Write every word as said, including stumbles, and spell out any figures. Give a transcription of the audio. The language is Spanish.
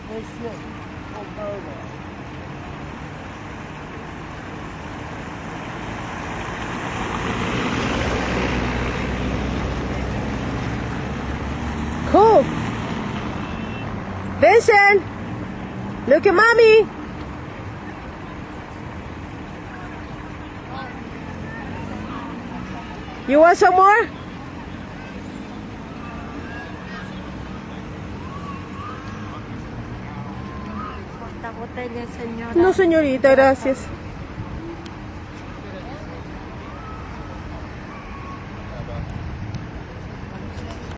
Vincent Amaru. Cool. Vincent, look at mommy. You want some more? Botella, señora. No, señorita, gracias.